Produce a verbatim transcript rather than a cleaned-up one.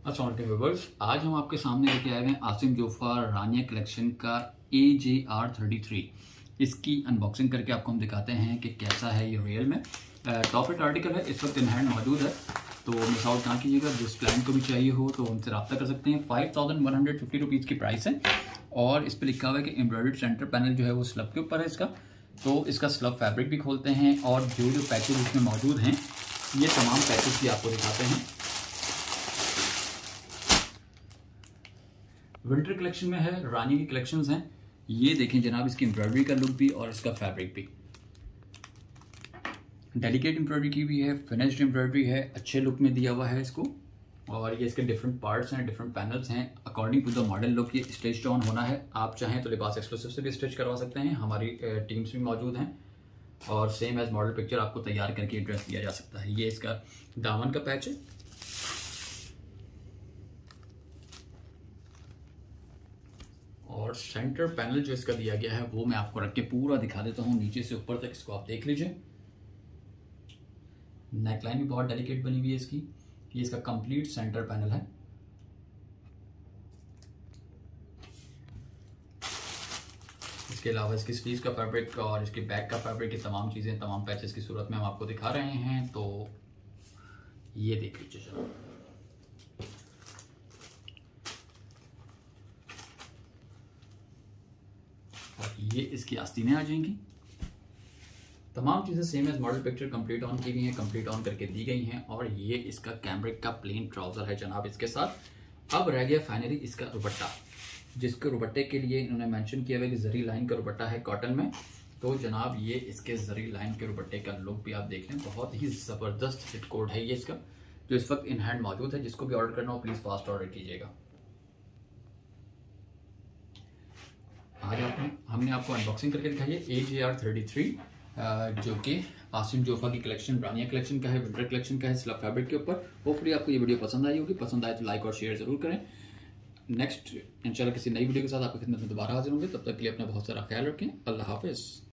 अस्सलाम वालेकुम व्यूअर्स, आज हम आपके सामने लेके आए हैं आसिम जोफा रानिया कलेक्शन का A J R thirty three. इसकी अनबॉक्सिंग करके आपको हम दिखाते हैं कि कैसा है ये रियल में। टॉप रेट आर्टिकल है, इस वक्त इन हैंड मौजूद है, तो मिस आउट ना कीजिएगा। जिस क्लाइंट को भी चाहिए हो तो उनसे रब्ता कर सकते हैं। Five thousand one hundred fifty rupees की प्राइस है और इस पर लिखा हुआ है कि एम्ब्रॉयडर्ड सेंटर पैनल जो है वो स्लब के ऊपर है इसका। तो इसका स्लब फैब्रिक भी खोलते हैं और जो जो पैकेज इसमें मौजूद हैं ये तमाम पैकेज भी आपको दिखाते हैं। विंटर कलेक्शन में है, रानी की कलेक्शंस हैं। ये देखें जनाब, इसकी एम्ब्रॉयडरी का लुक भी और इसका फैब्रिक भी डेलिकेट एम्ब्रॉयडरी की भी है, फिनिश्ड एम्ब्रॉयडरी है, अच्छे लुक में दिया हुआ है इसको। और ये इसके डिफरेंट पार्ट्स हैं, डिफरेंट पैनल्स हैं। According to the model look ये स्टिच ऑन होना है। आप चाहें तो लिबास एक्सक्लूसिव से भी स्टिच करवा सकते हैं, हमारी टीम्स भी मौजूद हैं और सेम एज मॉडल पिक्चर आपको तैयार करके ड्रेस दिया जा सकता है। ये इसका दामन का पैच है और सेंटर पैनल जो इसका दिया गया है वो मैं आपको रख के पूरा दिखा देता हूँ नीचे से ऊपर तक। इसको आप देख लीजिए। नेकलाइन भी बहुत डेलिकेट बनी हुई है इसकी। ये इसका कंप्लीट सेंटर पैनल है। इसके अलावा इसकी स्लीव्स का फैब्रिक और इसके बैक का फैब्रिक, ये तमाम चीज़ें तमाम पैचेस की सूरत में हम आपको दिखा रहे हैं। तो ये देख लीजिए चलो। ये इसकी आस्तीनें आ जाएंगी। तमाम चीज़ें same as model picture complete on की गई हैं, कंप्लीट ऑन करके दी गई हैं। और ये इसका कैमरिक का प्लेन ट्राउज़र है जनाब इसके साथ। अब रह गया फाइनली इसका दुपट्टा, जिसके दुपट्टे के लिए इन्होंने मेंशन किया हुआ है कि जरी लाइन का दुपट्टा है कॉटन में। तो जनाब ये इसके जरी लाइन के दुपट्टे का लुक भी आप देख लें, बहुत ही ज़बरदस्त हिट कोड है ये इसका, जो इस वक्त इन हैंड मौजूद है। जिसको भी ऑर्डर करना हो प्लीज़ फास्ट ऑर्डर कीजिएगा। आज आपने हमने आपको अनबॉक्सिंग करके दिखाई है A J R thirty three, जो कि आसिम जोफा की कलेक्शन रानिया कलेक्शन का है, विंटर कलेक्शन का है, स्लब फैब्रिक के ऊपर। होपफुली आपको ये वीडियो पसंद आई होगी। पसंद आए तो लाइक और शेयर जरूर करें। नेक्स्ट इंशाल्लाह किसी नई वीडियो के साथ आपकी खिदमत में दोबारा हाजिर होंगे। तब तक के लिए अपना बहुत सारा ख्याल रखें। अल्लाह हाफिज़।